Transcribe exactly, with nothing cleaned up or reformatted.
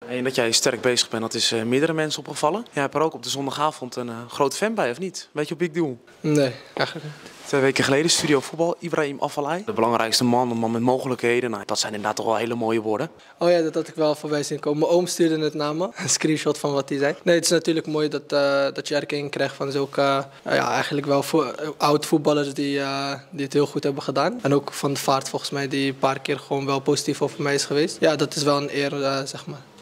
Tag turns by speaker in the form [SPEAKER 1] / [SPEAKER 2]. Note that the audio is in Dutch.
[SPEAKER 1] En dat jij sterk bezig bent, dat is uh, meerdere mensen opgevallen. Jij hebt er ook op de zondagavond een uh, grote fan bij, of niet? Weet je op Big Deal?
[SPEAKER 2] Nee, eigenlijk niet.
[SPEAKER 1] Twee weken geleden, Studio Voetbal, Ibrahim Afellay. De belangrijkste man, een man met mogelijkheden. Nou, dat zijn inderdaad toch wel hele mooie woorden.
[SPEAKER 2] Oh ja, dat had ik wel voorbij zien komen. Mijn oom stuurde het naar me, een screenshot van wat hij zei. Nee, het is natuurlijk mooi dat, uh, dat je erkenning krijgt van zulke, uh, ja, eigenlijk wel vo oud-voetballers die, uh, die het heel goed hebben gedaan. En ook Van de Vaart volgens mij, die een paar keer gewoon wel positief over mij is geweest. Ja, dat is wel een eer, uh, zeg maar.